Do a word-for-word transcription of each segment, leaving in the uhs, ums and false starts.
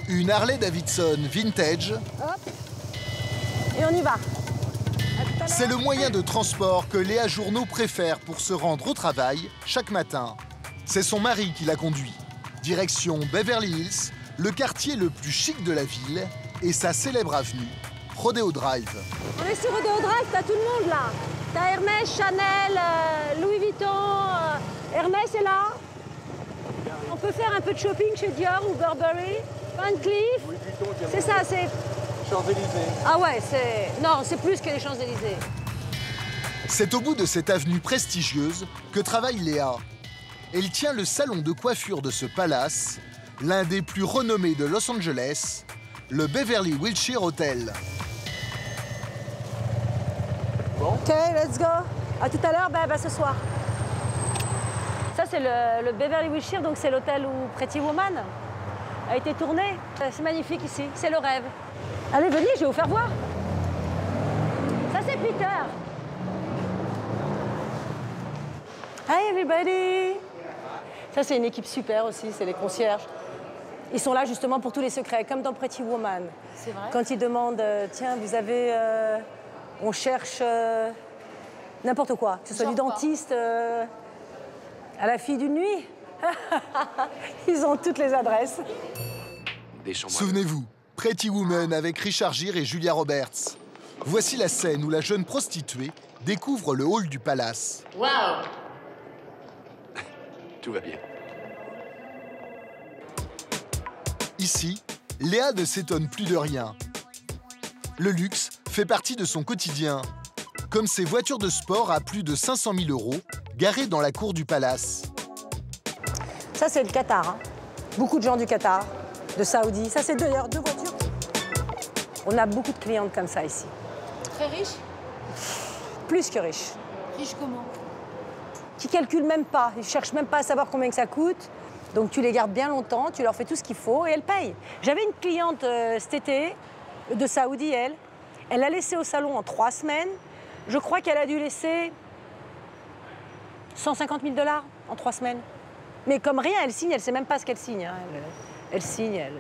Une Harley Davidson vintage. Hop. Et on y va. C'est le moyen de transport que Léa Journeau préfère pour se rendre au travail chaque matin. C'est son mari qui la conduit. Direction Beverly Hills, le quartier le plus chic de la ville et sa célèbre avenue, Rodeo Drive. On est sur Rodeo Drive, t'as tout le monde là. T'as Hermès, Chanel, euh, Louis Vuitton. Euh, Hermès est là. On peut faire un peu de shopping chez Dior ou Burberry. Van Cleef. C'est ça, c'est... Champs-Élysées. Ah ouais, c'est... Non, c'est plus que les Champs-Élysées. C'est au bout de cette avenue prestigieuse que travaille Léa. Elle tient le salon de coiffure de ce palace, l'un des plus renommés de Los Angeles, le Beverly Wilshire Hotel. Bon. OK, let's go. À tout à l'heure, ben, ben, ce soir. Ça, c'est le, le Beverly Wilshire, donc c'est l'hôtel où Pretty Woman a été tournée. C'est magnifique ici, c'est le rêve. Allez, venez, je vais vous faire voir. Ça, c'est Peter. Hi, everybody. Ça, c'est une équipe super aussi, c'est les concierges. Ils sont là justement pour tous les secrets, comme dans Pretty Woman. C'est vrai. Quand ils demandent, euh, tiens, vous avez... Euh, on cherche euh, n'importe quoi, que ce soit Genre du quoi dentiste euh, à la fille d'une nuit. Ils ont toutes les adresses. Souvenez-vous, Pretty Woman avec Richard Gere et Julia Roberts. Voici la scène où la jeune prostituée découvre le hall du palace. Waouh. Tout va bien. Ici, Léa ne s'étonne plus de rien. Le luxe fait partie de son quotidien, comme ces voitures de sport à plus de cinq cent mille euros garées dans la cour du palace. Ça, c'est le Qatar. Hein. Beaucoup de gens du Qatar, de Saoudi. Ça, c'est d'ailleurs deux voitures. On a beaucoup de clientes comme ça ici. Très riche. Plus que riches. Riche comment? Qui calculent même pas. Ils cherchent même pas à savoir combien que ça coûte. Donc tu les gardes bien longtemps, tu leur fais tout ce qu'il faut et elles payent. J'avais une cliente euh, cet été, de Saoudi, elle. Elle l'a laissé au salon en trois semaines. Je crois qu'elle a dû laisser cent cinquante mille dollars en trois semaines. Mais comme rien, elle signe, elle sait même pas ce qu'elle signe. Hein. Elle, elle signe, elle...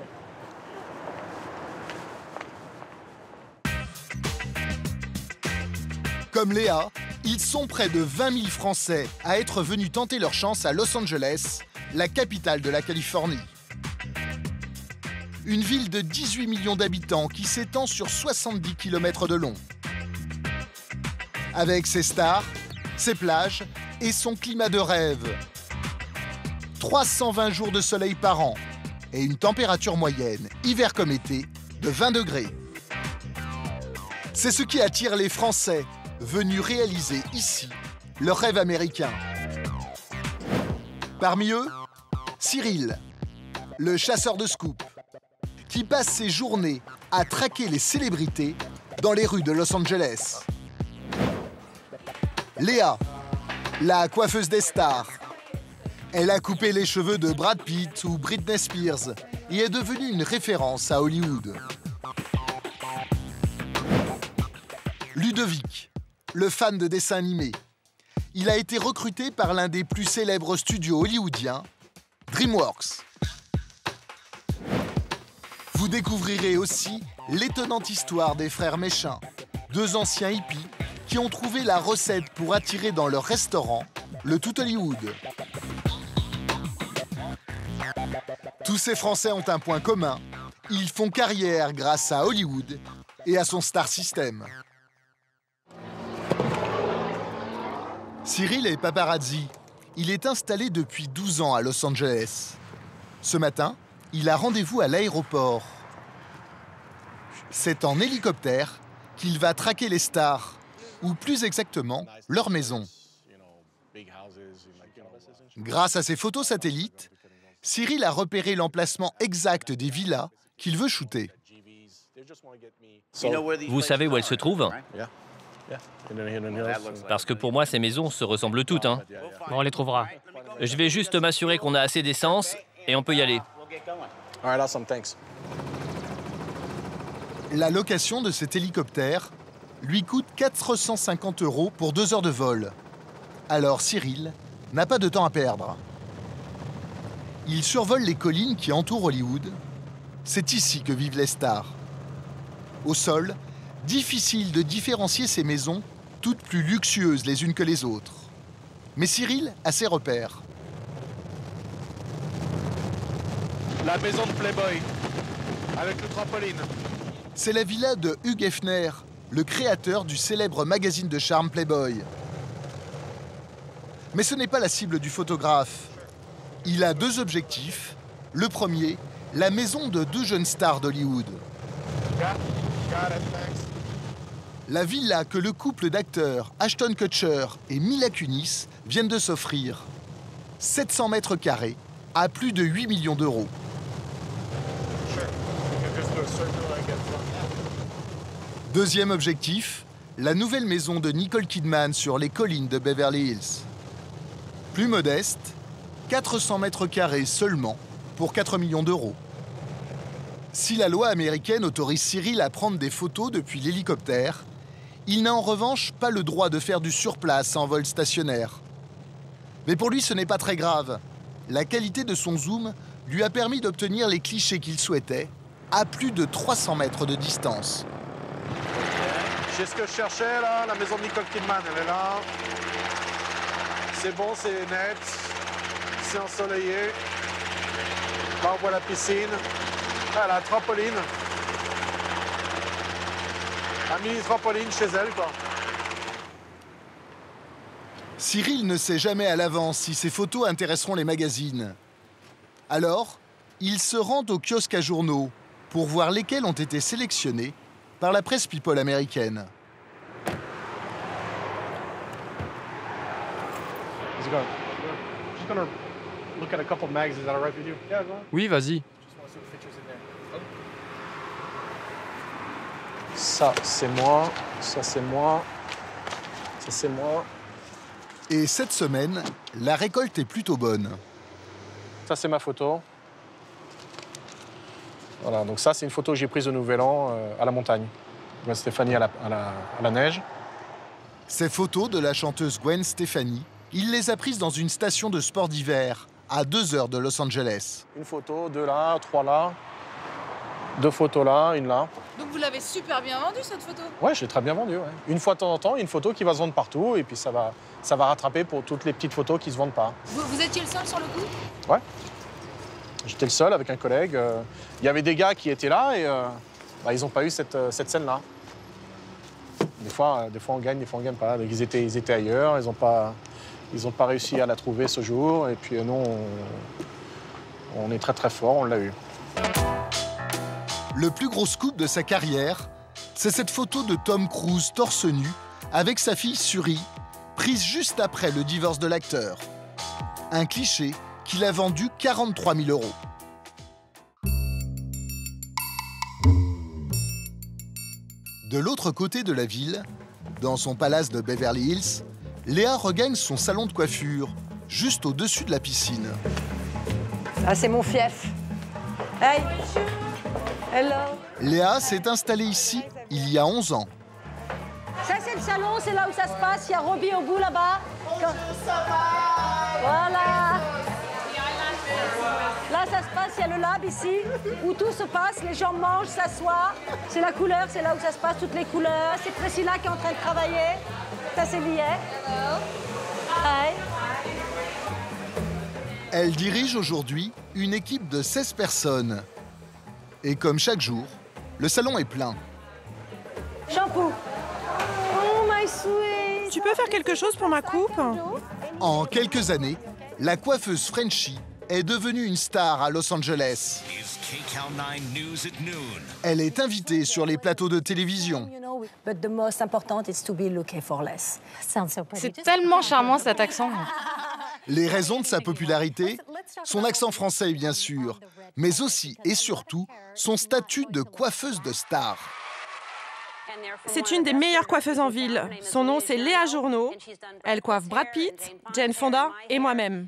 Comme Léa, ils sont près de vingt mille Français à être venus tenter leur chance à Los Angeles, la capitale de la Californie. Une ville de dix-huit millions d'habitants qui s'étend sur soixante-dix kilomètres de long. Avec ses stars, ses plages et son climat de rêve. trois cent vingt jours de soleil par an et une température moyenne, hiver comme été, de vingt degrés. C'est ce qui attire les Français venus réaliser ici leur rêve américain. Parmi eux, Cyril, le chasseur de scoop, qui passe ses journées à traquer les célébrités dans les rues de Los Angeles. Léa, la coiffeuse des stars. Elle a coupé les cheveux de Brad Pitt ou Britney Spears et est devenue une référence à Hollywood. Ludovic, le fan de dessins animés. Il a été recruté par l'un des plus célèbres studios hollywoodiens, DreamWorks. Vous découvrirez aussi l'étonnante histoire des frères Méchain, deux anciens hippies qui ont trouvé la recette pour attirer dans leur restaurant le tout Hollywood. Tous ces Français ont un point commun. Ils font carrière grâce à Hollywood et à son star system. Cyril est paparazzi. Il est installé depuis douze ans à Los Angeles. Ce matin, il a rendez-vous à l'aéroport. C'est en hélicoptère qu'il va traquer les stars, ou plus exactement, leur maison. Grâce à ses photos satellites, Cyril a repéré l'emplacement exact des villas qu'il veut shooter. Vous savez où elles se trouvent? Parce que pour moi, ces maisons se ressemblent toutes. Hein. Bon, on les trouvera. Je vais juste m'assurer qu'on a assez d'essence et on peut y aller. La location de cet hélicoptère lui coûte quatre cent cinquante euros pour deux heures de vol. Alors Cyril n'a pas de temps à perdre. Il survole les collines qui entourent Hollywood c'est ici que vivent les stars. Au sol, difficile de différencier ces maisons, toutes plus luxueuses les unes que les autres. Mais Cyril a ses repères. La maison de Playboy, avec le trampoline. C'est la villa de Hugh Hefner, le créateur du célèbre magazine de charme Playboy. Mais ce n'est pas la cible du photographe. Il a deux objectifs. Le premier, la maison de deux jeunes stars d'Hollywood. La villa que le couple d'acteurs Ashton Kutcher et Mila Kunis viennent de s'offrir. sept cents mètres carrés à plus de huit millions d'euros. Deuxième objectif, la nouvelle maison de Nicole Kidman sur les collines de Beverly Hills. Plus modeste, quatre cents mètres carrés seulement pour quatre millions d'euros. Si la loi américaine autorise Cyril à prendre des photos depuis l'hélicoptère, il n'a en revanche pas le droit de faire du surplace en vol stationnaire. Mais pour lui, ce n'est pas très grave. La qualité de son zoom lui a permis d'obtenir les clichés qu'il souhaitait à plus de trois cents mètres de distance. J'ai ce que je cherchais là, la maison de Nicole Kidman, elle est là. C'est bon, c'est net, c'est ensoleillé. Là, on voit la piscine. Ah, la trampoline. Un mini trampoline chez elle, quoi. Cyril ne sait jamais à l'avance si ses photos intéresseront les magazines. Alors, il se rend au kiosque à journaux pour voir lesquels ont été sélectionnés par la presse people américaine. Oui, vas-y. Ça, c'est moi. Ça, c'est moi. Ça, c'est moi. Et cette semaine, la récolte est plutôt bonne. Ça, c'est ma photo. Voilà, donc ça, c'est une photo que j'ai prise au Nouvel An euh, à la montagne. Gwen Stefani à la, à, la, à la neige. Ces photos de la chanteuse Gwen Stefani, il les a prises dans une station de sport d'hiver, à deux heures de Los Angeles. Une photo, deux là, trois là. Deux photos là, une là. Donc vous l'avez super bien vendue, cette photo? Ouais, je l'ai très bien vendue. Ouais. Une fois de temps en temps, une photo qui va se vendre partout, et puis ça va, ça va rattraper pour toutes les petites photos qui se vendent pas. Vous, vous étiez le seul sur le coup? Ouais. J'étais le seul avec un collègue. Il y avait des gars qui étaient là et euh, bah, ils n'ont pas eu cette, cette scène-là. Des fois, des fois, on gagne, des fois, on ne gagne pas. Ils étaient, ils étaient ailleurs, ils n'ont pas, ils ont pas réussi à la trouver ce jour. Et puis nous, on, on est très très fort, on l'a eu. Le plus gros scoop de sa carrière, c'est cette photo de Tom Cruise torse nu avec sa fille Suri, prise juste après le divorce de l'acteur. Un cliché qu'il a vendu quarante-trois mille euros. De l'autre côté de la ville, dans son palace de Beverly Hills, Léa regagne son salon de coiffure, juste au-dessus de la piscine. Ah, c'est mon fief. Hey! Hello! Léa s'est installée ici il y a onze ans. Ça, c'est le salon, c'est là où ça se passe. Il y a Robbie au bout là-bas. Quand... Voilà! Là, ça se passe, il y a le lab ici, où tout se passe, les gens mangent, s'assoient. C'est la couleur, c'est là où ça se passe, toutes les couleurs. C'est Priscilla qui est en train de travailler. Ça, c'est Liet. Hi. Elle dirige aujourd'hui une équipe de seize personnes. Et comme chaque jour, le salon est plein. Shampoo. Oh, my sweet. Tu peux faire quelque chose pour ma coupe? En quelques années, la coiffeuse Frenchie est devenue une star à Los Angeles. Elle est invitée sur les plateaux de télévision. C'est tellement charmant cet accent. Les raisons de sa popularité, son accent français bien sûr, mais aussi et surtout son statut de coiffeuse de star. C'est une des meilleures coiffeuses en ville. Son nom, c'est Léa Journeau. Elle coiffe Brad Pitt, Jane Fonda et moi-même.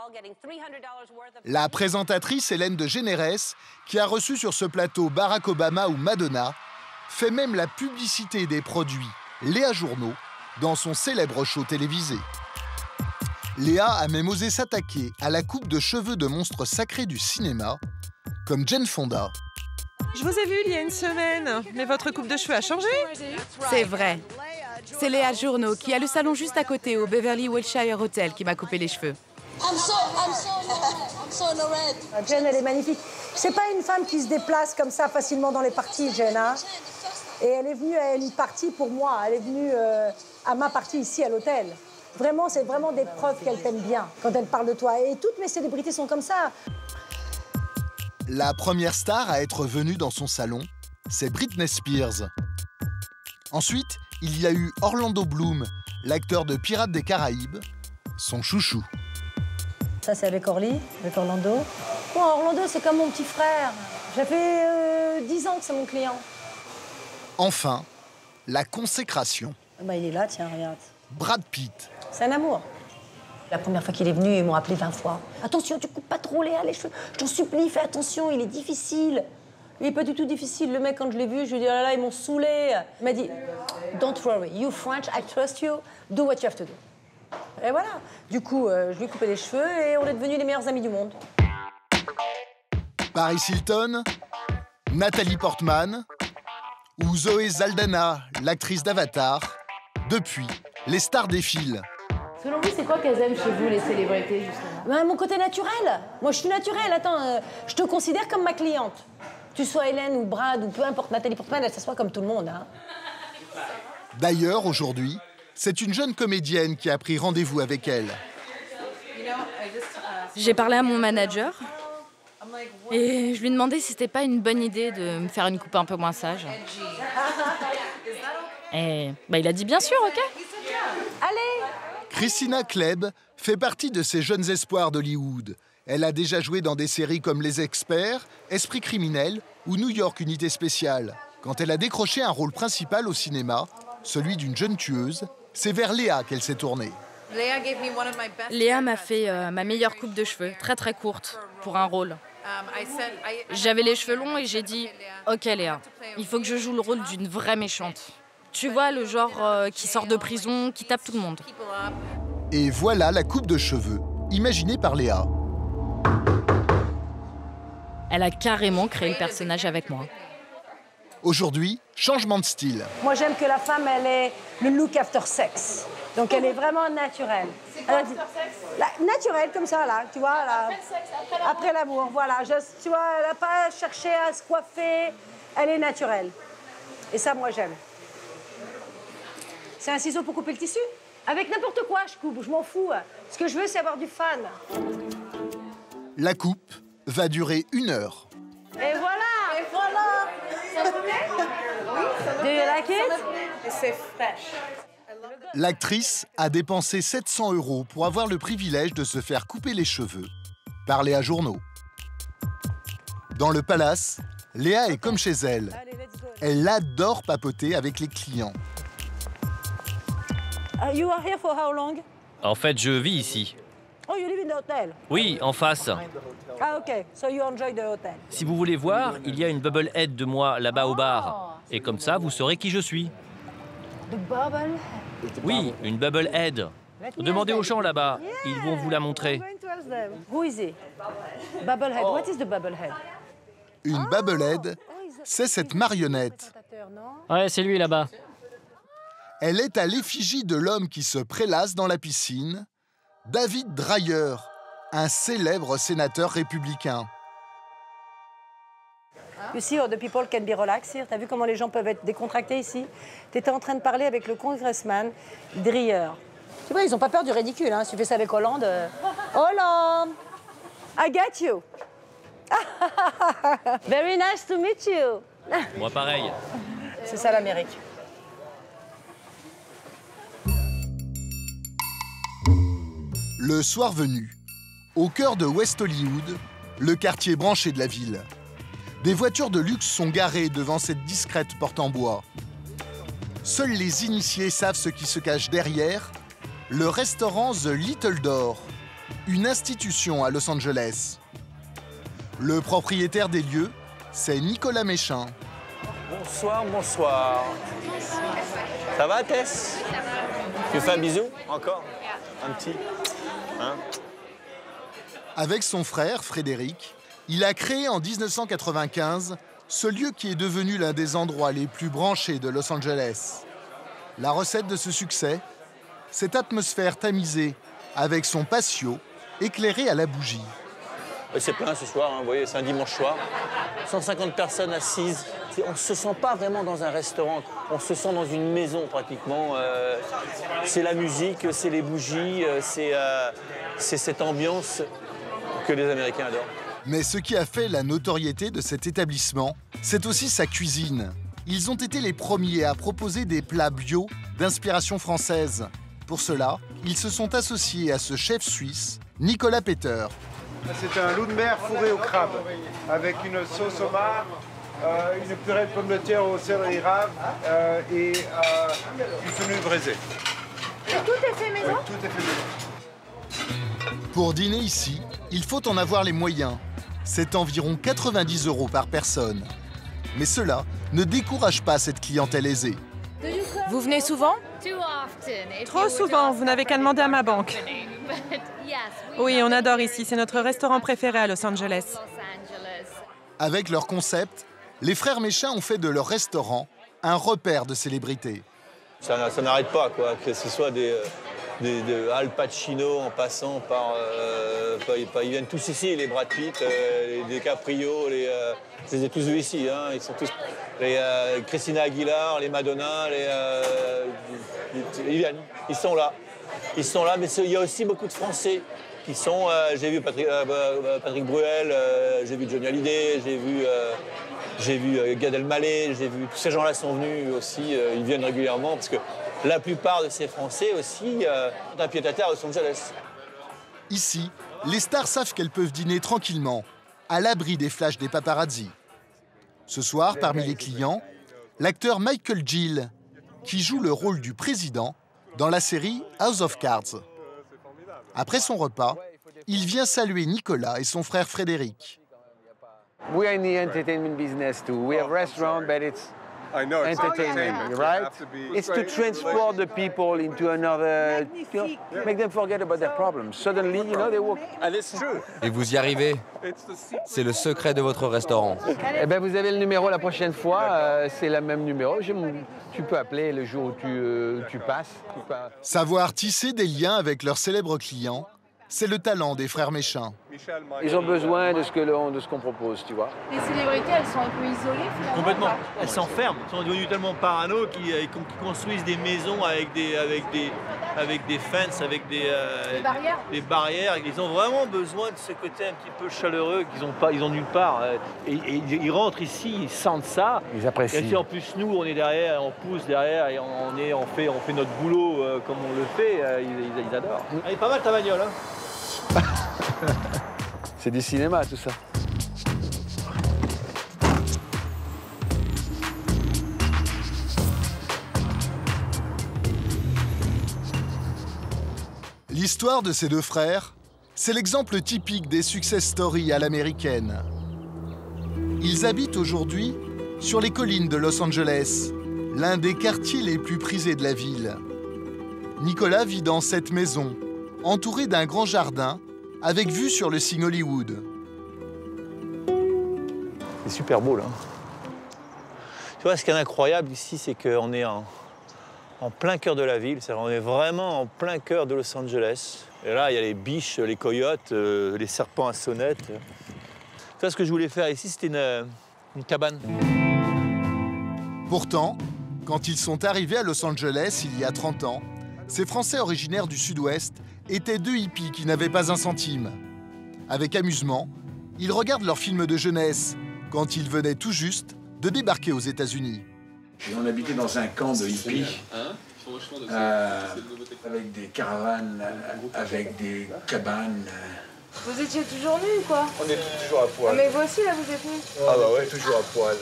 La présentatrice Hélène de Généresse, qui a reçu sur ce plateau Barack Obama ou Madonna, fait même la publicité des produits Léa Journeau dans son célèbre show télévisé. Léa a même osé s'attaquer à la coupe de cheveux de monstres sacrés du cinéma, comme Jane Fonda Je vous ai vu il y a une semaine, mais votre coupe de cheveux a changé. C'est vrai. C'est Léa Journeau qui a le salon juste à côté au Beverly Wilshire Hotel qui m'a coupé les cheveux. I'm so, I'm so, I'm so in the red. Jen, elle est magnifique. C'est pas une femme qui se déplace comme ça facilement dans les parties, Jen. Hein? Et elle est venue à une partie pour moi. Elle est venue euh, à ma partie ici à l'hôtel. Vraiment, c'est vraiment des preuves qu'elle t'aime bien quand elle parle de toi. Et toutes mes célébrités sont comme ça. La première star à être venue dans son salon, c'est Britney Spears. Ensuite, il y a eu Orlando Bloom, l'acteur de Pirates des Caraïbes, son chouchou. Ça, c'est avec Orly, avec Orlando. Bon, Orlando, c'est comme mon petit frère. Ça fait euh, dix ans que c'est mon client. Enfin, la consécration. Bah, il est là, tiens, regarde. Brad Pitt. C'est un amour. La première fois qu'il est venu, ils m'ont appelé vingt fois. Attention, tu coupes pas trop, Léa, les cheveux. Je t'en supplie, fais attention, il est difficile. Il est pas du tout difficile. Le mec, quand je l'ai vu, je lui ai dit, oh là là, ils m'ont saoulé. Il m'a dit, don't worry, you French, I trust you, do what you have to do. Et voilà. Du coup, euh, je lui ai coupé les cheveux et on est devenus les meilleurs amis du monde. Paris Hilton, Nathalie Portman ou Zoé Saldana, l'actrice d'Avatar. Depuis, les stars défilent. Selon vous, c'est quoi qu'elles aiment chez vous, les célébrités, justement? Ben, mon côté naturel. Moi, je suis naturelle. Attends, euh, je te considère comme ma cliente. Tu sois Hélène ou Brad ou peu importe, Nathalie Portman, elle s'assoit comme tout le monde. Hein. D'ailleurs, aujourd'hui, c'est une jeune comédienne qui a pris rendez-vous avec elle. J'ai parlé à mon manager et je lui ai demandé si c'était pas une bonne idée de me faire une coupe un peu moins sage. Et bah, il a dit bien sûr, ok. Allez! Christina Kleb fait partie de ces jeunes espoirs d'Hollywood. Elle a déjà joué dans des séries comme Les Experts, Esprit criminel ou New York Unité spéciale. Quand elle a décroché un rôle principal au cinéma, celui d'une jeune tueuse, c'est vers Léa qu'elle s'est tournée. Léa m'a fait euh, ma meilleure coupe de cheveux, très très courte, pour un rôle. J'avais les cheveux longs et j'ai dit « Ok Léa, il faut que je joue le rôle d'une vraie méchante. Tu vois, le genre euh, qui sort de prison, qui tape tout le monde. » Et voilà la coupe de cheveux, imaginée par Léa. Elle a carrément créé le personnage avec moi. Aujourd'hui, changement de style. Moi, j'aime que la femme, elle ait le look after sex. Donc, elle est vraiment naturelle. C'est quoi after sex? Naturelle, comme ça, là, tu vois. Là. Après l'amour, voilà. Je, tu vois, elle n'a pas cherché à se coiffer. Elle est naturelle. Et ça, moi, j'aime. C'est un ciseau pour couper le tissu. Avec n'importe quoi, je coupe, je m'en fous. Ce que je veux, c'est avoir du fun. La coupe va durer une heure. Et voilà! Et voilà! Ça vous plaît? Oui, ça me plaît. Do you like it? C'est fraîche. L'actrice a dépensé sept cents euros pour avoir le privilège de se faire couper les cheveux par Léa Journeau. Dans le palace, Léa est comme chez elle. Elle adore papoter avec les clients. Uh, you are here for how long? En fait, je vis ici. Oh, you live in the hotel? Oui, en face. Ah, ok. So you enjoy the hotel. Si vous voulez voir, il y a une bubble head de moi là-bas au bar. Et comme ça, vous saurez qui je suis. The bubble? Oui, une bubble head. Demandez aux gens là-bas, ils vont vous la montrer. Who is he? Bubblehead. What is the bubblehead? Une bubblehead, c'est cette marionnette. Ouais, c'est lui là-bas. Elle est à l'effigie de l'homme qui se prélasse dans la piscine, David Dreyer, un célèbre sénateur républicain. You see how the people can be relaxed here? T'as vu comment les gens peuvent être décontractés ici? T'étais en train de parler avec le congressman Dreyer. Tu vois, ils n'ont pas peur du ridicule. Hein. Si tu fais ça avec Hollande... Euh... Hollande! I get you! Very nice to meet you! Moi pareil. C'est ça l'Amérique. Le soir venu, au cœur de West Hollywood, le quartier branché de la ville. Des voitures de luxe sont garées devant cette discrète porte en bois. Seuls les initiés savent ce qui se cache derrière, le restaurant The Little Door, une institution à Los Angeles. Le propriétaire des lieux, c'est Nicolas Méchin. Bonsoir, bonsoir. Ça va, Tess? Tu fais un bisou? Encore? Un petit? Hein? Avec son frère, Frédéric, il a créé en mille neuf cent quatre-vingt-quinze ce lieu qui est devenu l'un des endroits les plus branchés de Los Angeles. La recette de ce succès, cette atmosphère tamisée avec son patio éclairé à la bougie. C'est plein ce soir, hein, vous voyez, c'est un dimanche soir. cent cinquante personnes assises. On ne se sent pas vraiment dans un restaurant, on se sent dans une maison pratiquement. Euh, c'est la musique, c'est les bougies, c'est euh, cette ambiance que les Américains adorent. Mais ce qui a fait la notoriété de cet établissement, c'est aussi sa cuisine. Ils ont été les premiers à proposer des plats bio d'inspiration française. Pour cela, ils se sont associés à ce chef suisse, Nicolas Peter. C'est un loup de mer fourré au crabe, avec une sauce homard, euh, une purée de pommes de terre au céleri rave euh, et euh, du fenouil braisé. Et tout est fait maison? Oui, tout est fait maison. Pour dîner ici, il faut en avoir les moyens. C'est environ quatre-vingt-dix euros par personne. Mais cela ne décourage pas cette clientèle aisée. Vous venez souvent? Trop souvent, vous n'avez qu'à demander à ma banque. Oui, on adore ici, c'est notre restaurant préféré à Los Angeles. Avec leur concept, les frères Méchain ont fait de leur restaurant un repère de célébrités. Ça, ça n'arrête pas, quoi, que ce soit des, des, de Al Pacino en passant par, euh, par, par... Ils viennent tous ici, les Brad Pitt, euh, les DiCaprio, les, euh, je les ai tous vus ici, hein, ils sont tous... Les euh, Christina Aguilar, les Madonna, les, euh, ils viennent, ils sont là. Ils sont là, mais il y a aussi beaucoup de Français qui sont... Euh, j'ai vu Patrick, euh, Patrick Bruel, euh, j'ai vu Johnny Hallyday, j'ai vu, euh, j'ai vu euh, Gad Elmaleh, j'ai vu... Tous ces gens-là sont venus aussi, euh, ils viennent régulièrement, parce que la plupart de ces Français aussi euh, ont un pied-à-terre à Los Angeles. Ici, les stars savent qu'elles peuvent dîner tranquillement, à l'abri des flashs des paparazzi. Ce soir, parmi les clients, l'acteur Michael Gill, qui joue le rôle du président dans la série House of Cards. Après son repas, il vient saluer Nicolas et son frère Frédéric. We are in the entertainment business too. We have restaurant, but it's I know, it's entertainment, right? It's to transport the people into another, you know, make them forget about their problems. Suddenly, you know, they walk. And it's true. Et vous y arrivez. C'est le secret de votre restaurant. Eh ben, vous avez le numéro la prochaine fois. Euh, c'est le même numéro. Je, tu peux appeler le jour où tu, euh, tu passes. Tu peux... Savoir tisser des liens avec leurs célèbres clients, c'est le talent des frères Méchain. Ils ont besoin de ce que l'on, de ce qu'on propose, tu vois. Les célébrités, elles sont un peu isolées finalement. Complètement. Elles s'enferment. Elles sont devenues tellement parano qu'ils qui construisent des maisons avec des, avec des, avec des fences, avec des, euh, des barrières. Des, des barrières. Ils ont vraiment besoin de ce côté un petit peu chaleureux qu'ils ont pas, ils ont nulle part. Et, et ils rentrent ici, ils sentent ça. Ils apprécient. Et si en plus nous, on est derrière, on pousse derrière et on est, on fait, on fait notre boulot euh, comme on le fait, euh, ils, ils, ils adorent. Elle est pas mal ta bagnole, hein. C'est du cinéma, tout ça. L'histoire de ces deux frères, c'est l'exemple typique des success stories à l'américaine. Ils habitent aujourd'hui sur les collines de Los Angeles, l'un des quartiers les plus prisés de la ville. Nicolas vit dans cette maison, entouré d'un grand jardin, avec vue sur le signe Hollywood. C'est super beau, là. Tu vois, ce qui est incroyable ici, c'est qu'on est en, en plein cœur de la ville. On est vraiment en plein cœur de Los Angeles. Et là, il y a les biches, les coyotes, euh, les serpents à sonnettes. Tu vois, ce que je voulais faire ici, c'était une, une cabane. Pourtant, quand ils sont arrivés à Los Angeles il y a trente ans, ces Français originaires du Sud-Ouest étaient deux hippies qui n'avaient pas un centime. Avec amusement, ils regardent leurs films de jeunesse quand ils venaient tout juste de débarquer aux États-Unis. Et on habitait dans un camp de hippies, euh, avec des caravanes, avec des cabanes. Vous étiez toujours nus, quoi? On est toujours à poil. Mais vous aussi, là, vous êtes nus? Ah bah ouais, toujours à poil.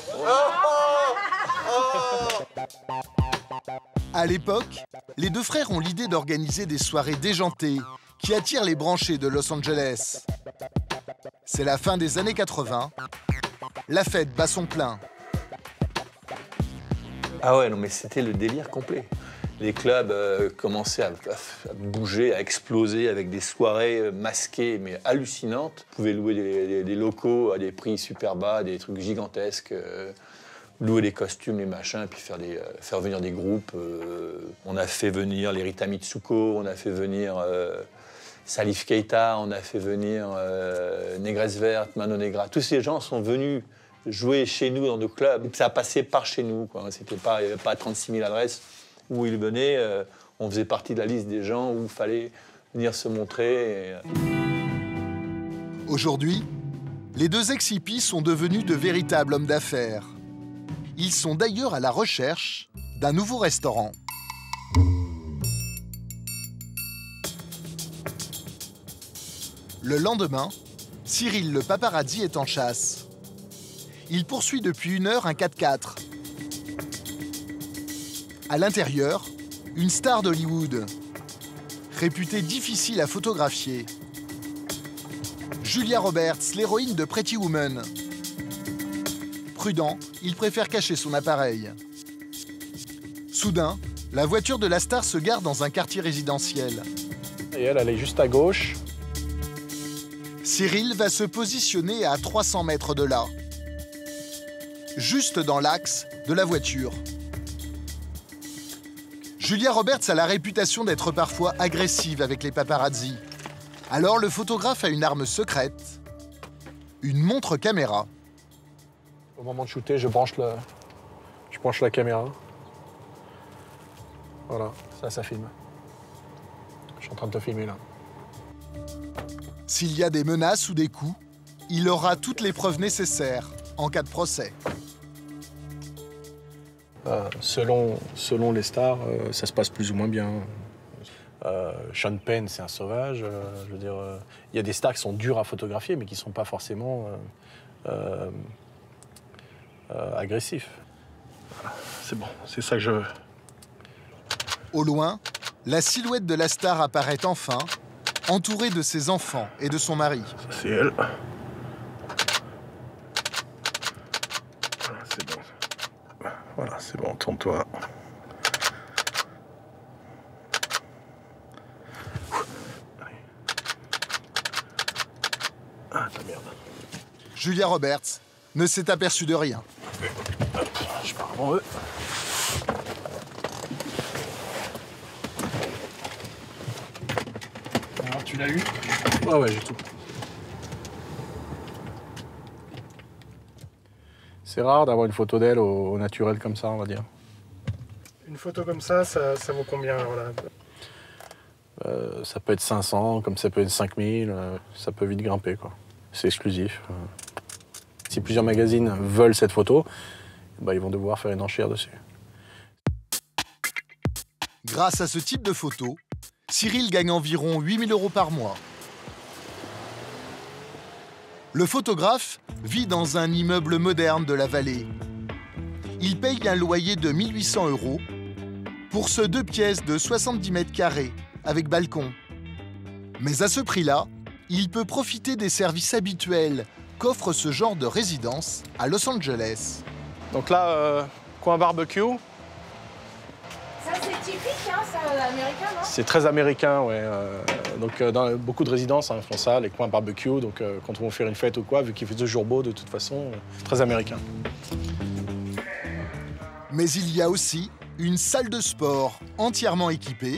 À l'époque, les deux frères ont l'idée d'organiser des soirées déjantées qui attirent les branchés de Los Angeles. C'est la fin des années quatre-vingt. La fête bat son plein. Ah ouais, non mais c'était le délire complet. les clubs euh, commençaient à, à, à bouger, à exploser avec des soirées masquées mais hallucinantes. On pouvait louer des, des, des locaux à des prix super bas, des trucs gigantesques, euh, louer les costumes, les machins, puis faire, des, euh, faire venir des groupes. Euh, on a fait venir les Rita Mitsuko, on a fait venir euh, Salif Keita, on a fait venir euh, Négresse Verte, Mano Negra. Tous ces gens sont venus jouer chez nous dans nos clubs. Ça passait par chez nous, quoi. C'était pas, il n'y avait pas trente-six mille adresses où ils venaient. Euh, on faisait partie de la liste des gens où il fallait venir se montrer. Et... Aujourd'hui, les deux ex-hippies sont devenus de véritables hommes d'affaires. Ils sont d'ailleurs à la recherche d'un nouveau restaurant. Le lendemain, Cyril le paparazzi est en chasse. Il poursuit depuis une heure un quatre-quatre. À l'intérieur, une star d'Hollywood, réputée difficile à photographier. Julia Roberts, l'héroïne de Pretty Woman. Prudent, il préfère cacher son appareil. Soudain, la voiture de la star se gare dans un quartier résidentiel. Et elle, elle est juste à gauche. Cyril va se positionner à trois cents mètres de là, juste dans l'axe de la voiture. Julia Roberts a la réputation d'être parfois agressive avec les paparazzi. Alors le photographe a une arme secrète, une montre caméra. Au moment de shooter, je branche, le... je branche la caméra. Voilà, ça, ça filme. Je suis en train de te filmer là. S'il y a des menaces ou des coups, il aura toutes les preuves nécessaires en cas de procès. Euh, selon, selon les stars, euh, ça se passe plus ou moins bien. Euh, Sean Penn, c'est un sauvage. Euh, je veux dire, euh, il y a des stars qui sont durs à photographier, mais qui ne sont pas forcément euh, euh, euh, agressifs. C'est bon, c'est ça que je veux. Au loin, la silhouette de la star apparaît enfin, entourée de ses enfants et de son mari. Ça, c'est elle. C'est bon. Voilà, c'est bon, tourne-toi. Ah, ta merde. Julia Roberts ne s'est aperçue de rien. Hop, je pars avant eux. Alors, tu l'as eu? Ouais, ouais, j'ai tout. C'est rare d'avoir une photo d'elle au, au naturel comme ça, on va dire. Une photo comme ça, ça, ça vaut combien alors là? euh, Ça peut être cinq cents, comme ça peut être cinq mille, euh, ça peut vite grimper, quoi. C'est exclusif. Euh. Si plusieurs magazines veulent cette photo, bah, ils vont devoir faire une enchère dessus. Grâce à ce type de photo, Cyril gagne environ huit mille euros par mois. Le photographe vit dans un immeuble moderne de la vallée. Il paye un loyer de mille huit cents euros pour ce deux pièces de soixante-dix mètres carrés avec balcon. Mais à ce prix-là, il peut profiter des services habituels qu'offre ce genre de résidence à Los Angeles. Donc là, euh, coin barbecue. Ça, c'est typique, hein, ça, américain, non? C'est très américain, ouais. Euh, donc, euh, dans beaucoup de résidences hein, font ça, les coins barbecue. Donc, euh, quand on va faire une fête ou quoi, vu qu'il fait toujours beau, de toute façon, euh, très américain. Mais il y a aussi une salle de sport entièrement équipée,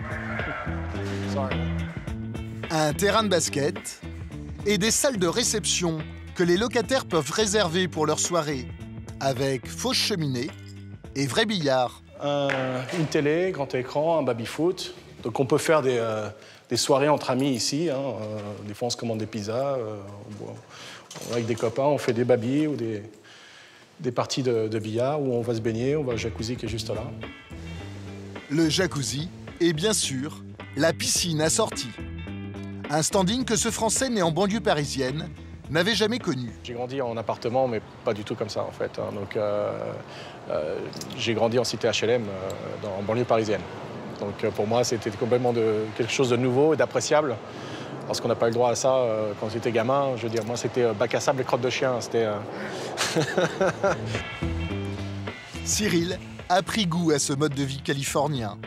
un terrain de basket et des salles de réception que les locataires peuvent réserver pour leur soirée, avec fausse cheminée et vrai billard. Euh, une télé, grand écran, un baby-foot. Donc on peut faire des, euh, des soirées entre amis ici. Hein. Euh, des fois on se commande des pizzas. Euh, on, avec des copains, on fait des baby ou des, des parties de, de billard où on va se baigner, on va au jacuzzi qui est juste là. Le jacuzzi et bien sûr la piscine assortie. Un standing que ce Français né en banlieue parisienne n'avait jamais connu. J'ai grandi en appartement, mais pas du tout comme ça en fait. Hein. Donc euh, euh, j'ai grandi en cité H L M, euh, dans, en banlieue parisienne. Donc euh, pour moi, c'était complètement de, quelque chose de nouveau et d'appréciable. Parce qu'on n'a pas eu le droit à ça euh, quand j'étais gamin. Je veux dire, moi, c'était euh, bac à sable et crotte de chien. C'était. Euh... Cyril a pris goût à ce mode de vie californien.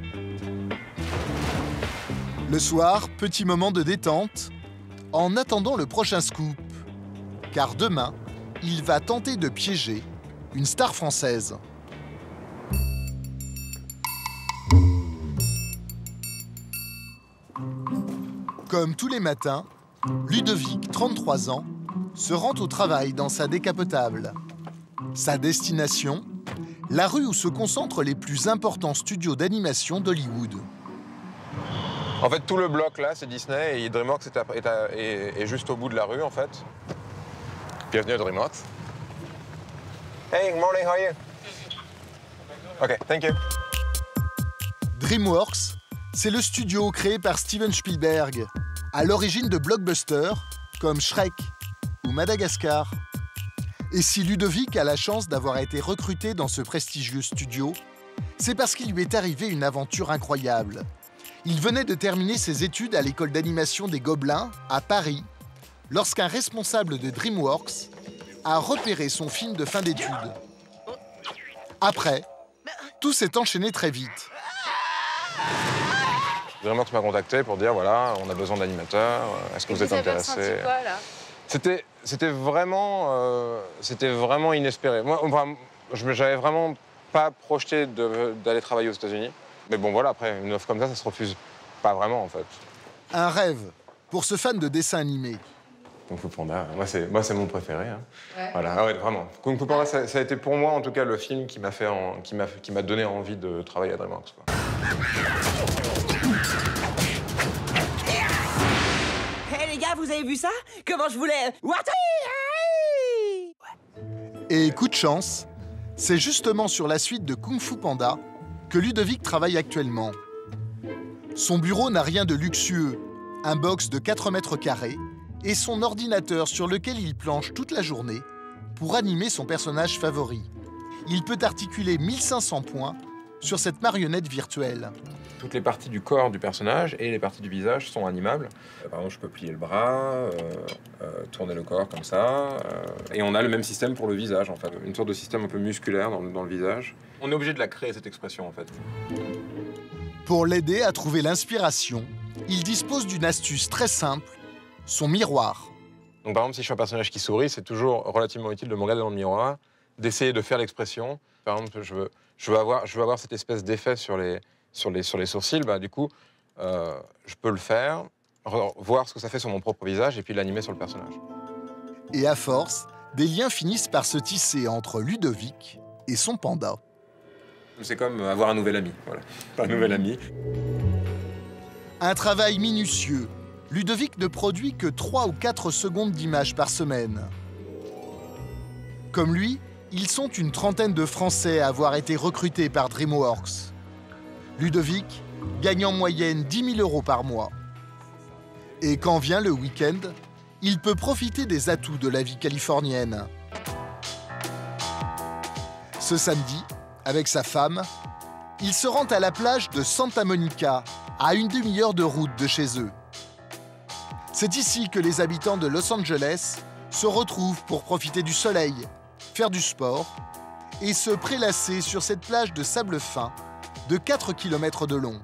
Le soir, petit moment de détente, en attendant le prochain scoop. Car demain, il va tenter de piéger une star française. Comme tous les matins, Ludovic, trente-trois ans, se rend au travail dans sa décapotable. Sa destination, la rue où se concentrent les plus importants studios d'animation d'Hollywood. En fait, tout le bloc là, c'est Disney et DreamWorks est, à, est, à, est, est juste au bout de la rue en fait. Bienvenue à DreamWorks. Hey, good morning, how are you? OK, thank you. DreamWorks, c'est le studio créé par Steven Spielberg, à l'origine de blockbusters comme Shrek ou Madagascar. Et si Ludovic a la chance d'avoir été recruté dans ce prestigieux studio, c'est parce qu'il lui est arrivé une aventure incroyable. Il venait de terminer ses études à l'école d'animation des Gobelins, à Paris, lorsqu'un responsable de DreamWorks a repéré son film de fin d'études. Après, tout s'est enchaîné très vite. DreamWorks m'a contacté pour dire, voilà, on a besoin d'animateurs, est-ce que vous êtes intéressé? C'était, c'était vraiment, euh, c'était vraiment inespéré. Moi, enfin, j'avais vraiment pas projeté de, d'aller travailler aux États-Unis. Mais bon, voilà, après, une offre comme ça, ça se refuse pas vraiment, en fait. Un rêve pour ce fan de dessin animé. Kung Fu Panda, moi, c'est, moi, c'est mon préféré. Hein. Ouais. Voilà, ouais, vraiment. Kung Fu Panda, ça, ça a été pour moi, en tout cas, le film qui m'a fait, en, qui m'a, qui m'a donné envie de travailler à DreamWorks, quoi. Hé, hey, les gars, vous avez vu ça? Comment je voulais... Et coup de chance, c'est justement sur la suite de Kung Fu Panda que Ludovic travaille actuellement. Son bureau n'a rien de luxueux, un box de quatre mètres carrés et son ordinateur sur lequel il planche toute la journée pour animer son personnage favori. Il peut articuler mille cinq cents points sur cette marionnette virtuelle. Toutes les parties du corps du personnage et les parties du visage sont animables. Euh, par exemple, je peux plier le bras, euh, euh, tourner le corps comme ça. Euh, et on a le même système pour le visage, en fait. Une sorte de système un peu musculaire dans, dans le visage. On est obligé de la créer, cette expression, en fait. Pour l'aider à trouver l'inspiration, il dispose d'une astuce très simple, son miroir. Donc, par exemple, si je suis un personnage qui sourit, c'est toujours relativement utile de me regarder dans le miroir, d'essayer de faire l'expression. Par exemple, je veux, je veux, avoir, je veux avoir cette espèce d'effet sur les... Sur les, sur les sourcils, bah, du coup, euh, je peux le faire, voir ce que ça fait sur mon propre visage et puis l'animer sur le personnage. Et à force, des liens finissent par se tisser entre Ludovic et son panda. C'est comme avoir un nouvel ami, voilà. Un nouvel ami. Un travail minutieux. Ludovic ne produit que trois ou quatre secondes d'images par semaine. Comme lui, ils sont une trentaine de Français à avoir été recrutés par DreamWorks. Ludovic gagne en moyenne dix mille euros par mois. Et quand vient le week-end, il peut profiter des atouts de la vie californienne. Ce samedi, avec sa femme, il se rend à la plage de Santa Monica, à une demi-heure de route de chez eux. C'est ici que les habitants de Los Angeles se retrouvent pour profiter du soleil, faire du sport et se prélasser sur cette plage de sable fin de quatre kilomètres de long.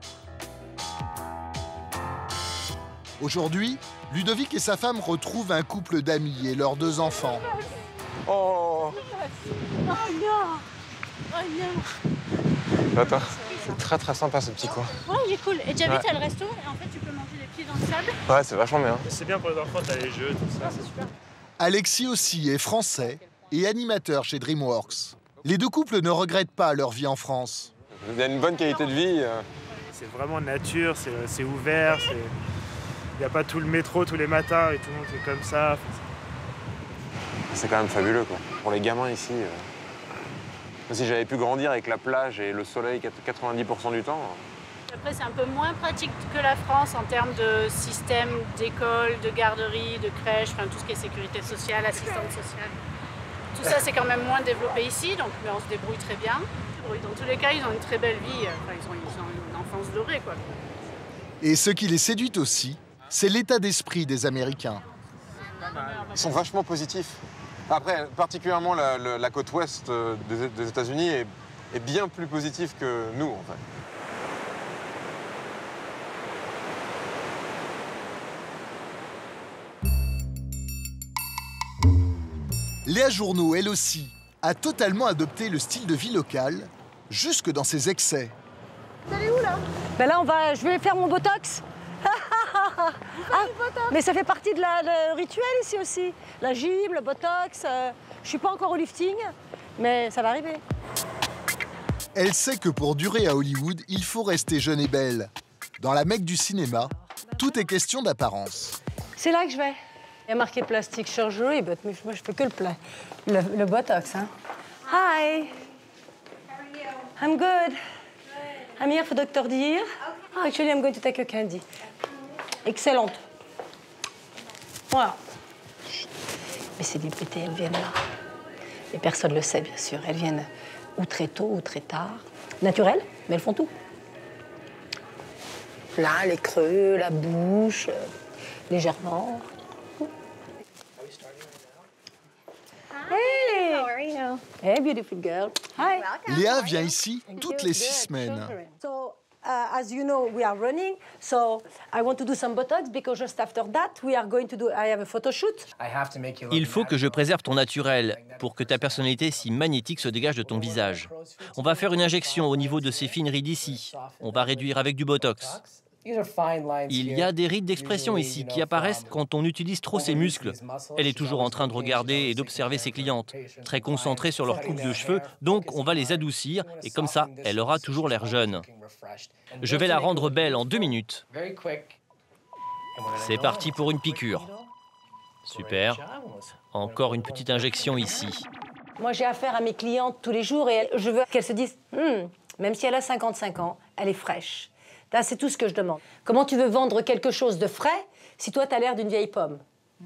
Aujourd'hui, Ludovic et sa femme retrouvent un couple d'amis et leurs deux enfants. Oh, oh non. Oh non. Attends, c'est très très sympa ce petit coin. Oh, il est cool. Et tu as vu, Ouais. t'as le resto et en fait tu peux manger les pieds dans le sable. Ouais, c'est vachement bien. C'est bien pour les enfants, t'as les jeux, tout ça, c'est super. Alexis aussi est français et animateur chez DreamWorks. Les deux couples ne regrettent pas leur vie en France. Il y a une bonne qualité de vie. C'est vraiment nature, c'est, c'est ouvert, c'est... il n'y a pas tout le métro tous les matins et tout le monde fait comme ça. C'est quand même fabuleux, quoi. Pour les gamins ici, euh... si j'avais pu grandir avec la plage et le soleil quatre-vingt-dix pour cent du temps. Après, c'est un peu moins pratique que la France en termes de système d'école, de garderie, de crèche, enfin tout ce qui est sécurité sociale, assistante sociale. Tout ça, c'est quand même moins développé ici, donc mais on se débrouille très bien. Dans tous les cas, ils ont une très belle vie, enfin, ils, ont, ils ont une enfance dorée, quoi. Et ce qui les séduit aussi, c'est l'état d'esprit des Américains. Ils sont vachement positifs. Après, particulièrement la, la, la côte ouest des, des États-Unis est est bien plus positif que nous, en fait. Léa Journeau, elle aussi, a totalement adopté le style de vie local, jusque dans ses excès. Vous allez où là? Ben là, on va, je vais faire mon botox. Ah, mais ça fait partie de la, le rituel ici aussi. La gym, le botox. Euh, je suis pas encore au lifting, mais ça va arriver. Elle sait que pour durer à Hollywood, il faut rester jeune et belle. Dans la Mecque du cinéma, tout est question d'apparence. C'est là que je vais. Il y a marqué plastic surgery, mais moi je fais que le, pla... le, le botox. Hein. Hi. I'm good. I'm here for Doctor Deer. Oh, actually, I'm going to take a candy. Excellente. Voilà. Mes célébrités, elles viennent là. Et personne ne le sait, bien sûr. Elles viennent ou très tôt ou très tard. Naturelles, mais elles font tout. Là, les creux, la bouche, euh, légèrement. Hey! How are you? Hey, beautiful girl. Hi. Léa vient ici toutes les six semaines. So, uh, as you know, we are running. So, I want to do some botox because just after that, we are going to do. I have a photo shoot. Il faut que je préserve ton naturel pour que ta personnalité si magnétique se dégage de ton visage. On va faire une injection au niveau de ces fines rides ici. On va réduire avec du botox. Il y a des rides d'expression ici qui apparaissent quand on utilise trop ses muscles. Elle est toujours en train de regarder et d'observer ses clientes, très concentrée sur leur coupe de cheveux, donc on va les adoucir et comme ça, elle aura toujours l'air jeune. Je vais la rendre belle en deux minutes. C'est parti pour une piqûre. Super. Encore une petite injection ici. Moi, j'ai affaire à mes clientes tous les jours et elles, je veux qu'elles se disent, hm, même si elle a cinquante-cinq ans, elle est fraîche. C'est tout ce que je demande. Comment tu veux vendre quelque chose de frais si toi, tu as l'air d'une vieille pomme?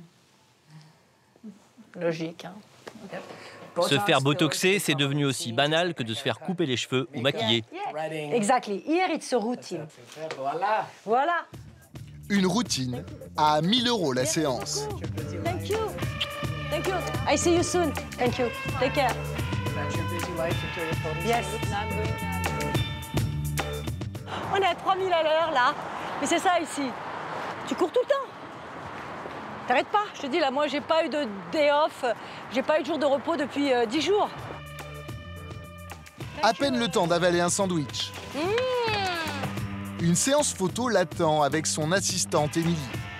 Logique, hein? Se faire botoxer, c'est devenu aussi banal que de se faire couper les cheveux ou maquiller. Exactly. Here, it's a routine. Voilà. Voilà. Une routine à mille euros la séance. Thank you. Thank you. I see you soon. Thank you. Take care. Yes. On est à trois mille à l'heure, là. Mais c'est ça, ici. Tu cours tout le temps. T'arrêtes pas. Je te dis, là, moi, j'ai pas eu de day off. J'ai pas eu de jour de repos depuis euh, dix jours. À peine le temps d'avaler un sandwich. Mmh. Une séance photo l'attend avec son assistante Émilie.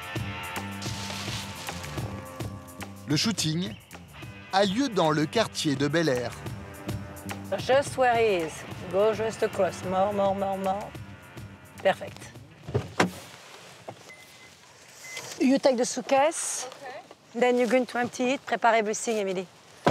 Le shooting a lieu dans le quartier de Bel Air. Just where he is. Go just across. More, more, more, more. Perfect. You take the suitcase. Okay. Then you're going to empty it. Prepare everything, Emily.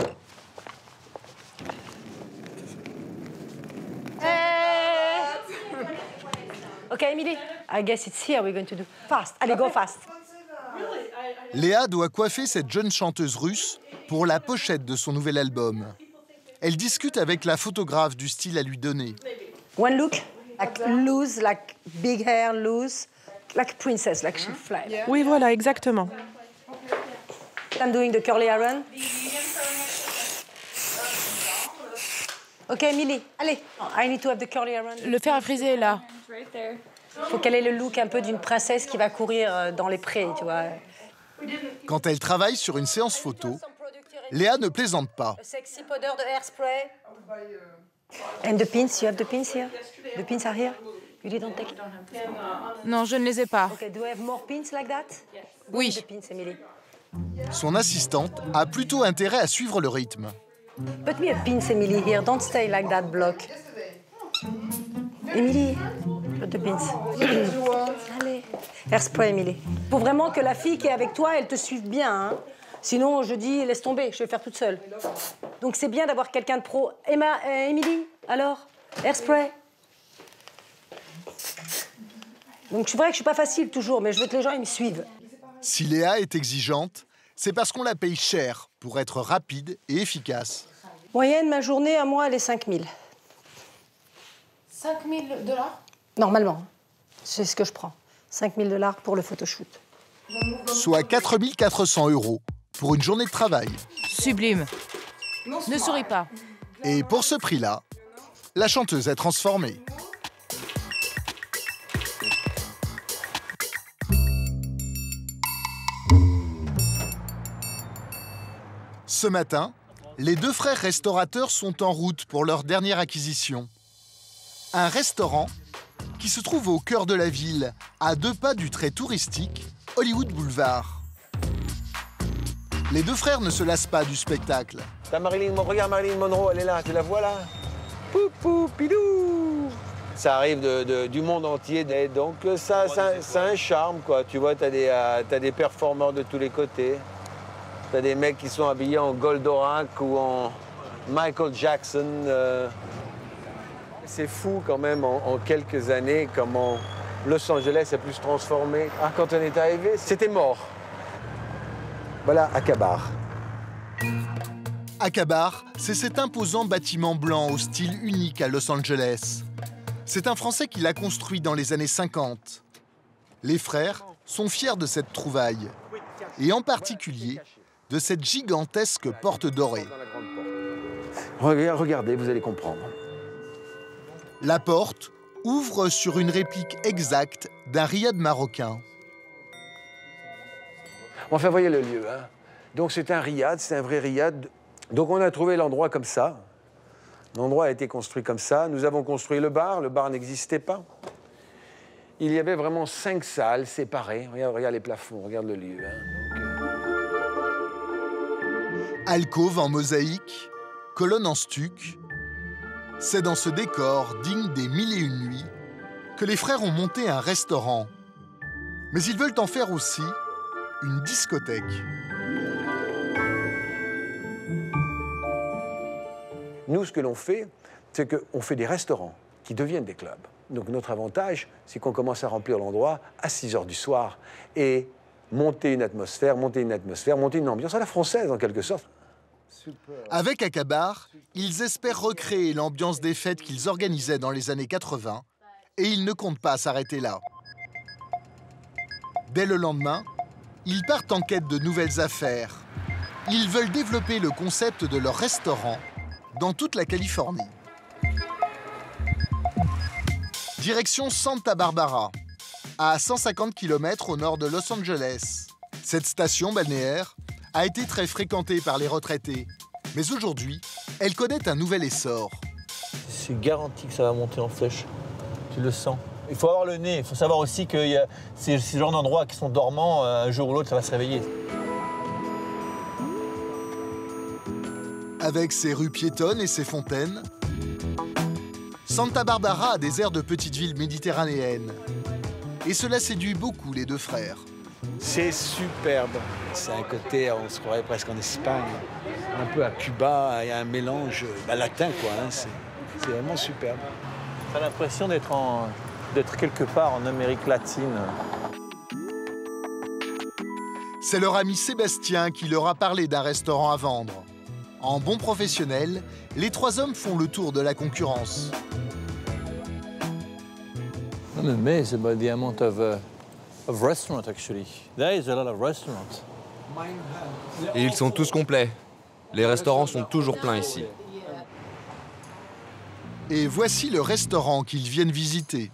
Hey. Okay, Emily. I guess it's here we're going to do. Fast. Allez, go fast. Léa doit coiffer cette jeune chanteuse russe pour la pochette de son nouvel album. Elle discute avec la photographe du style à lui donner. One look, like loose, like big hair, loose, like a princess, like she fly. Oui, voilà, exactement. I'm doing the curly iron. OK, Emily, allez. I need to have the curly iron. Le fer à friser est là. Il faut qu'elle ait le look un peu d'une princesse qui va courir dans les prés, tu vois. Quand elle travaille sur une séance photo, Léa ne plaisante pas. A sexy powder de hairspray. And the pins, you have the pins here? The pins are here? You didn't take it? Non, je ne les ai pas. Okay, do you have more pins like that? Oui. The pins, Emily. Son assistante a plutôt intérêt à suivre le rythme. Put me a pins, Emily, here. Don't stay like that block. Emily, put the pins. Allez. Hairspray, Emily. Faut vraiment que la fille qui est avec toi, elle te suive bien, hein. Sinon, je dis, laisse tomber, je vais le faire toute seule. Donc, c'est bien d'avoir quelqu'un de pro. Emma, euh, Emily, alors, hairspray. Donc, c'est vrai que je suis pas facile toujours, mais je veux que les gens ils me suivent. Si Léa est exigeante, c'est parce qu'on la paye cher pour être rapide et efficace. Moyenne, ma journée, à moi, elle est cinq mille. cinq mille dollars? Normalement. C'est ce que je prends. cinq mille dollars pour le photoshoot. Soit quatre mille quatre cents euros pour une journée de travail. Sublime. Ne souris pas. Et pour ce prix-là, la chanteuse est transformée. Ce matin, les deux frères restaurateurs sont en route pour leur dernière acquisition. Un restaurant qui se trouve au cœur de la ville, à deux pas du très touristique Hollywood Boulevard. Les deux frères ne se lassent pas du spectacle. T'as Marilyn Monroe, regarde Marilyn Monroe, elle est là, tu la vois là? Poupou, pidou. Ça arrive de, de, du monde entier, et donc ça, ça, ça a un charme, quoi. Tu vois, t'as des, euh, t'as des performeurs de tous les côtés. T'as des mecs qui sont habillés en Goldorak ou en Michael Jackson. Euh... C'est fou quand même en, en quelques années comment Los Angeles a pu se transformer. Ah, quand on est arrivé, c'était mort. Voilà Akabar. Akabar, c'est cet imposant bâtiment blanc au style unique à Los Angeles. C'est un Français qui l'a construit dans les années cinquante. Les frères sont fiers de cette trouvaille, et en particulier de cette gigantesque porte dorée. Regardez, vous allez comprendre. La porte ouvre sur une réplique exacte d'un riad marocain. Enfin, voyez le lieu. Hein. Donc c'est un riad, c'est un vrai riad. Donc on a trouvé l'endroit comme ça. L'endroit a été construit comme ça. Nous avons construit le bar. Le bar n'existait pas. Il y avait vraiment cinq salles séparées. Regarde, regarde les plafonds, regarde le lieu. Hein. Donc, euh... Alcôve en mosaïque, colonne en stuc. C'est dans ce décor digne des mille et une nuits que les frères ont monté un restaurant. Mais ils veulent en faire aussi une discothèque. Nous, ce que l'on fait, c'est qu'on fait des restaurants qui deviennent des clubs. Donc notre avantage, c'est qu'on commence à remplir l'endroit à six heures du soir et monter une atmosphère, monter une atmosphère, monter une ambiance à la française en quelque sorte. Avec Akabar, ils espèrent recréer l'ambiance des fêtes qu'ils organisaient dans les années quatre-vingt et ils ne comptent pas s'arrêter là. Dès le lendemain, ils partent en quête de nouvelles affaires. Ils veulent développer le concept de leur restaurant dans toute la Californie. Direction Santa Barbara, à cent cinquante kilomètres au nord de Los Angeles. Cette station balnéaire a été très fréquentée par les retraités. Mais aujourd'hui, elle connaît un nouvel essor. C'est garanti que ça va monter en flèche. Tu le sens. Il faut avoir le nez. Il faut savoir aussi que y a ces, ces genres d'endroits qui sont dormants, un jour ou l'autre, ça va se réveiller. Avec ses rues piétonnes et ses fontaines, Santa Barbara a des airs de petite ville méditerranéenne. Et cela séduit beaucoup les deux frères. C'est superbe. C'est un côté, on se croirait presque en Espagne. Un peu à Cuba, il y a un mélange bah, latin, quoi. Hein. C'est vraiment superbe. T'as l'impression d'être en... d'être quelque part en Amérique latine. C'est leur ami Sébastien qui leur a parlé d'un restaurant à vendre. En bon professionnel, les trois hommes font le tour de la concurrence. I'm amazed about the amount of, uh, of restaurants, actually. There is a lot of restaurants. Et ils sont tous complets. Les restaurants sont toujours pleins ici. Et voici le restaurant qu'ils viennent visiter.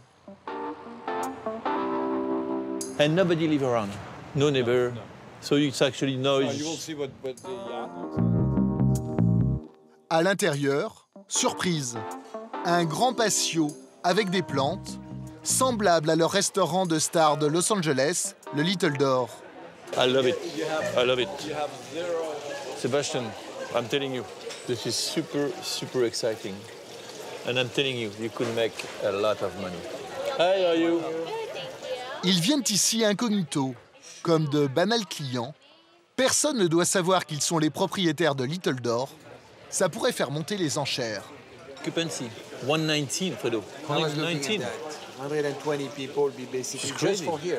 And nobody live around. No neighbor. So it's actually noise. À l'intérieur, surprise, un grand patio avec des plantes, semblable à leur restaurant de star de Los Angeles, le Little Door. I love it. I love it. Sebastian, I'm telling you, this is super, super exciting. And I'm telling you, you could make a lot of money. Hi, how are you? Ils viennent ici incognito, comme de banals clients. Personne ne doit savoir qu'ils sont les propriétaires de Little Door. Ça pourrait faire monter les enchères. Occupancy, one nineteen, Fredo. one nineteen. one twenty people be basically just for here.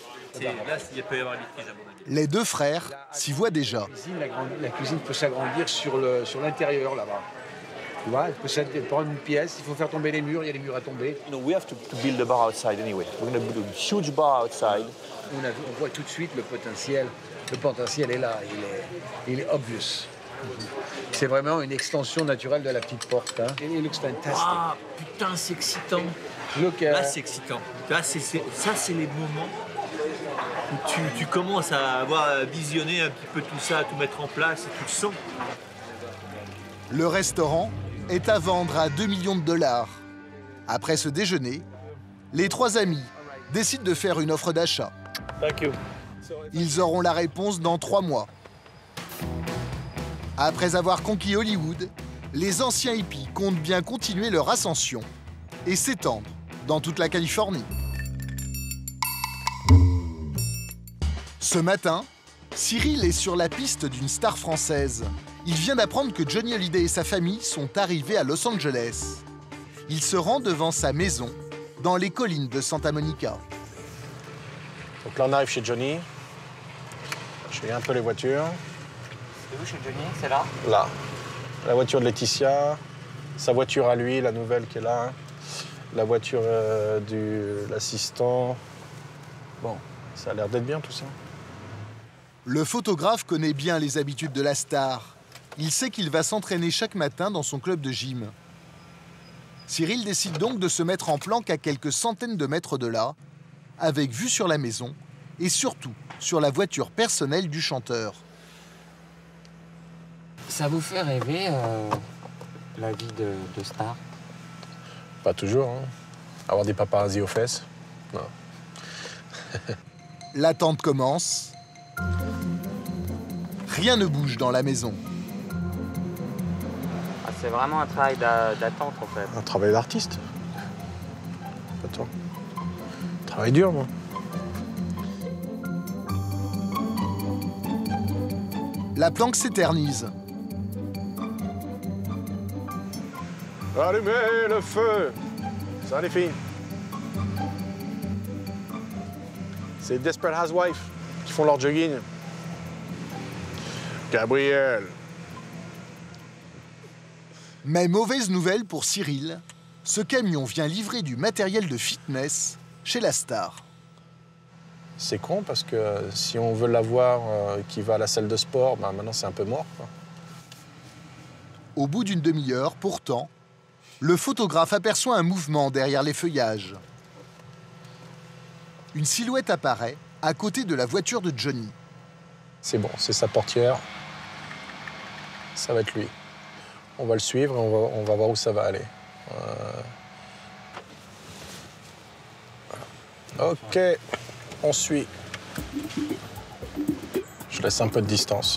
Les deux frères s'y voient déjà. La cuisine, la, la cuisine peut s'agrandir sur le sur l'intérieur là-bas. Tu vois, il peut prendre une pièce, il faut faire tomber les murs, il y a des murs à tomber. No, we have to, to build a bar outside anyway. We're going to build a huge bar outside. On, a, on voit tout de suite le potentiel. Le potentiel est là, il est, il est obvious. C'est vraiment une extension naturelle de la petite porte. Hein. It looks fantastic. Ah, putain, c'est excitant. Look, uh... Là, c'est excitant. Là, c'est, c'est, ça, c'est les moments où tu, tu commences à avoir à visionner un petit peu tout ça, à tout mettre en place et tu le sens. Le restaurant est à vendre à deux millions de dollars. Après ce déjeuner, les trois amis décident de faire une offre d'achat. Thank you. Ils auront la réponse dans trois mois. Après avoir conquis Hollywood, les anciens hippies comptent bien continuer leur ascension et s'étendre dans toute la Californie. Ce matin, Cyril est sur la piste d'une star française. Il vient d'apprendre que Johnny Hallyday et sa famille sont arrivés à Los Angeles. Il se rend devant sa maison, dans les collines de Santa Monica. Donc là, on arrive chez Johnny. Je vais un peu les voitures. C'est où chez Johnny? C'est là? Là. La voiture de Laetitia, sa voiture à lui, la nouvelle qui est là, la voiture euh, de l'assistant. Bon, ça a l'air d'être bien tout ça. Le photographe connaît bien les habitudes de la star. Il sait qu'il va s'entraîner chaque matin dans son club de gym. Cyril décide donc de se mettre en planque à quelques centaines de mètres de là, avec vue sur la maison et surtout sur la voiture personnelle du chanteur. Ça vous fait rêver, euh, la vie de, de star? Pas toujours, hein. Avoir des paparazzis aux fesses, non. L'attente commence. Rien ne bouge dans la maison. Ah, c'est vraiment un travail d'attente, en fait. Un travail d'artiste. Attends. Travail dur, moi. La planque s'éternise. Allumez le feu! Ça, les filles. C'est Desperate Housewives qui font leur jogging. Gabriel. Mais mauvaise nouvelle pour Cyril, ce camion vient livrer du matériel de fitness chez la star. C'est con parce que si on veut la voir euh, qui va à la salle de sport, bah maintenant c'est un peu mort, quoi. Au bout d'une demi-heure, pourtant, le photographe aperçoit un mouvement derrière les feuillages. Une silhouette apparaît à côté de la voiture de Johnny. C'est bon, c'est sa portière. Ça va être lui. On va le suivre et on va, on va voir où ça va aller. Euh... Ok, on suit. Je laisse un peu de distance.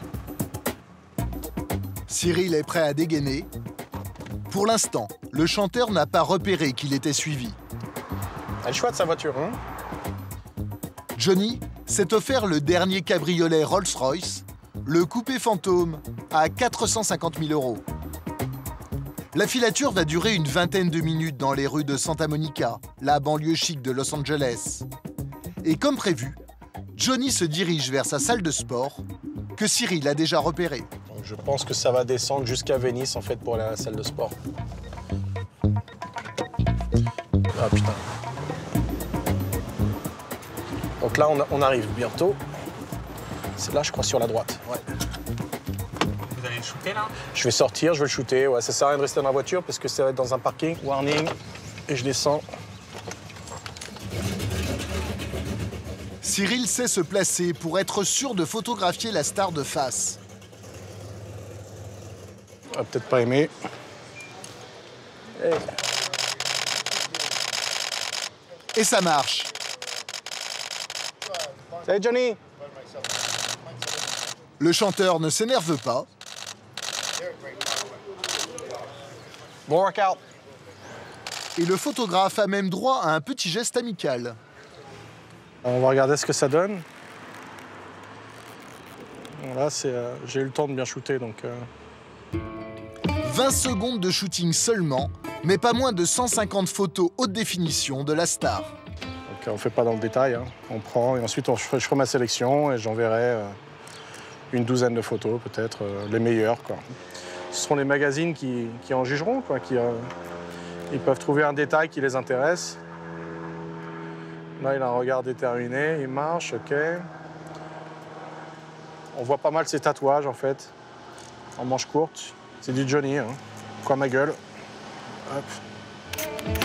Cyril est prêt à dégainer. Pour l'instant, le chanteur n'a pas repéré qu'il était suivi. Elle est chouette, sa voiture, hein? Johnny s'est offert le dernier cabriolet Rolls-Royce, le coupé fantôme, à quatre cent cinquante mille euros. La filature va durer une vingtaine de minutes dans les rues de Santa Monica, la banlieue chic de Los Angeles. Et comme prévu, Johnny se dirige vers sa salle de sport, que Cyril a déjà repérée. Donc je pense que ça va descendre jusqu'à Venice, en fait, pour aller à la salle de sport. Ah, putain. Donc là, on, a, on arrive bientôt. C'est là, je crois, sur la droite. Ouais. Vous allez le shooter, là? Je vais sortir, je vais le shooter. Ouais, ça sert à rien de rester dans la voiture parce que ça va être dans un parking. Warning. Et je descends. Cyril sait se placer pour être sûr de photographier la star de face. On va peut-être pas aimer. Et... Et ça marche. Salut Johnny. Le chanteur ne s'énerve pas. Bon workout. Et le photographe a même droit à un petit geste amical. On va regarder ce que ça donne. Là, c'est, euh, j'ai eu le temps de bien shooter, donc... Euh... vingt secondes de shooting seulement, mais pas moins de cent cinquante photos haute définition de la star. Donc, on ne fait pas dans le détail, hein. On prend et ensuite on, je ferai ma sélection et j'enverrai euh, une douzaine de photos, peut-être, euh, les meilleures, quoi. Ce seront les magazines qui, qui en jugeront, quoi, qui, euh, ils peuvent trouver un détail qui les intéresse. Là, il a un regard déterminé, il marche, ok. On voit pas mal ses tatouages, en fait. en manche courte. C'est du Johnny, hein. Quoi ma gueule. Hop.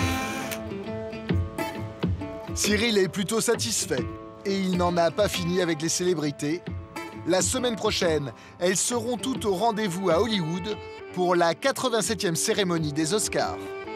Cyril est plutôt satisfait et il n'en a pas fini avec les célébrités. La semaine prochaine, elles seront toutes au rendez-vous à Hollywood pour la quatre-vingt-septième cérémonie des Oscars.